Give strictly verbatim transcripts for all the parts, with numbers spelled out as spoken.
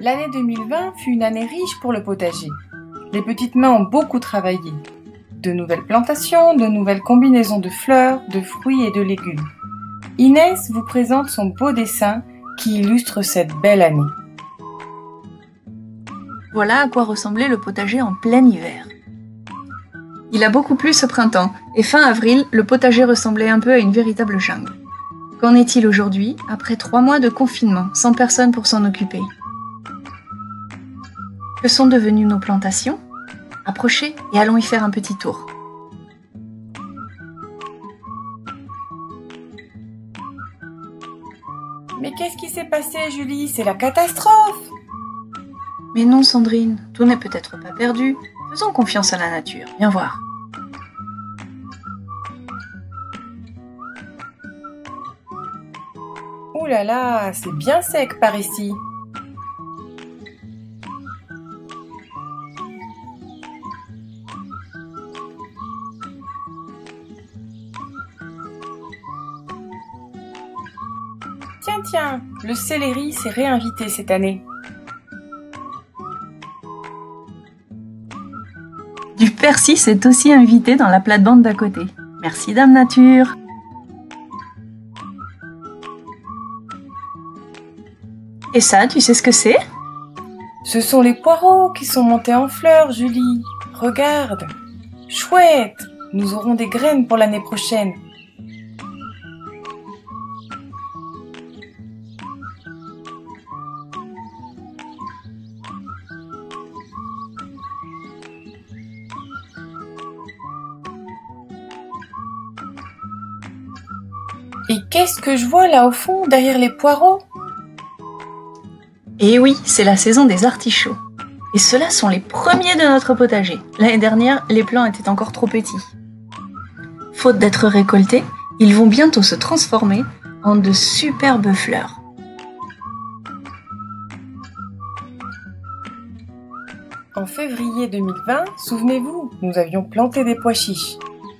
L'année deux mille vingt fut une année riche pour le potager. Les petites mains ont beaucoup travaillé. De nouvelles plantations, de nouvelles combinaisons de fleurs, de fruits et de légumes. Inès vous présente son beau dessin qui illustre cette belle année. Voilà à quoi ressemblait le potager en plein hiver. Il a beaucoup plu ce printemps, et fin avril, le potager ressemblait un peu à une véritable jungle. Qu'en est-il aujourd'hui, après trois mois de confinement, sans personne pour s'en occuper? Que sont devenues nos plantations? Approchez et allons y faire un petit tour. Mais qu'est-ce qui s'est passé, Julie? C'est la catastrophe! Mais non, Sandrine, tout n'est peut-être pas perdu. Faisons confiance à la nature, viens voir. Ouh là là, c'est bien sec par ici. Tiens, tiens, le céleri s'est réinvité cette année. Du persil s'est aussi invité dans la plate-bande d'à côté. Merci, Dame Nature. Et ça, tu sais ce que c'est? Ce sont les poireaux qui sont montés en fleurs, Julie. Regarde. Chouette, nous aurons des graines pour l'année prochaine. Et qu'est-ce que je vois là au fond, derrière les poireaux? Eh oui, c'est la saison des artichauts. Et ceux-là sont les premiers de notre potager. L'année dernière, les plants étaient encore trop petits. Faute d'être récoltés, ils vont bientôt se transformer en de superbes fleurs. En février deux mille vingt, souvenez-vous, nous avions planté des pois chiches.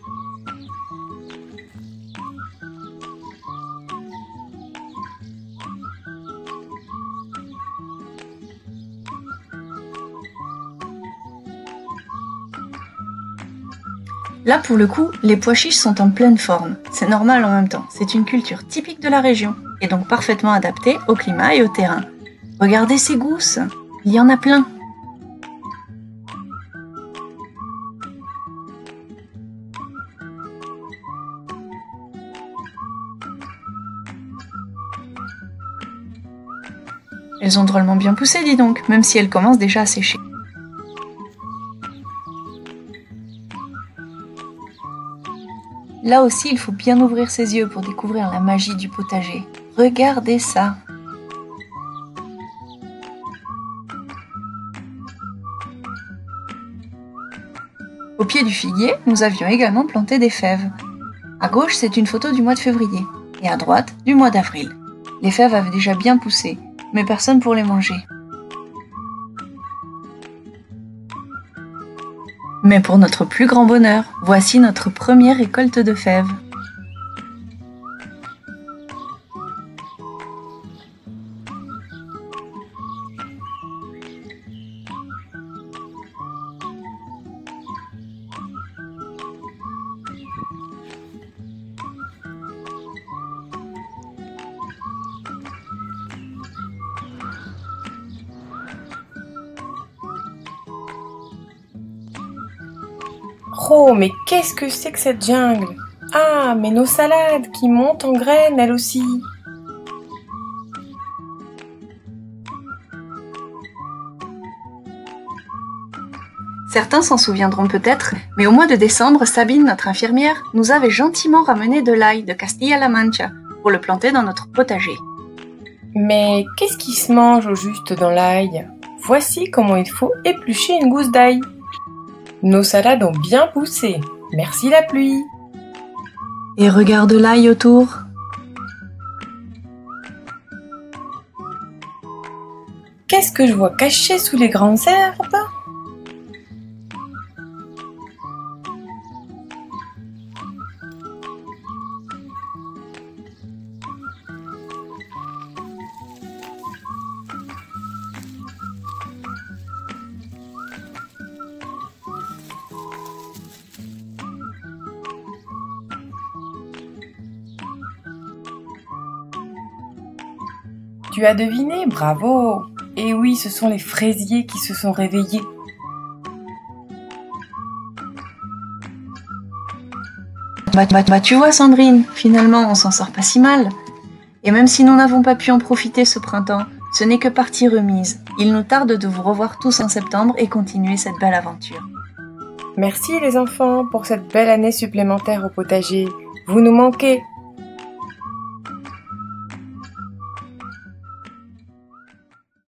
Là, pour le coup, les pois chiches sont en pleine forme. C'est normal en même temps, c'est une culture typique de la région, et donc parfaitement adaptée au climat et au terrain. Regardez ces gousses, il y en a plein. Elles ont drôlement bien poussé, dis donc, même si elles commencent déjà à sécher. Là aussi, il faut bien ouvrir ses yeux pour découvrir la magie du potager. Regardez ça! Au pied du figuier, nous avions également planté des fèves. À gauche, c'est une photo du mois de février, et à droite, du mois d'avril. Les fèves avaient déjà bien poussé, mais personne pour les manger. Mais pour notre plus grand bonheur, voici notre première récolte de fèves. Oh, mais qu'est-ce que c'est que cette jungle? Ah, mais nos salades qui montent en graines, elles aussi. Certains s'en souviendront peut-être, mais au mois de décembre, Sabine, notre infirmière, nous avait gentiment ramené de l'ail de Castilla-La Mancha pour le planter dans notre potager. Mais qu'est-ce qui se mange au juste dans l'ail? Voici comment il faut éplucher une gousse d'ail. Nos salades ont bien poussé. Merci la pluie. Et regarde l'ail autour. Qu'est-ce que je vois caché sous les grandes herbes? Tu as deviné, bravo! Et oui, ce sont les fraisiers qui se sont réveillés. Bah, bah, bah tu vois Sandrine, finalement on s'en sort pas si mal. Et même si nous n'avons pas pu en profiter ce printemps, ce n'est que partie remise. Il nous tarde de vous revoir tous en septembre et continuer cette belle aventure. Merci les enfants pour cette belle année supplémentaire au potager. Vous nous manquez.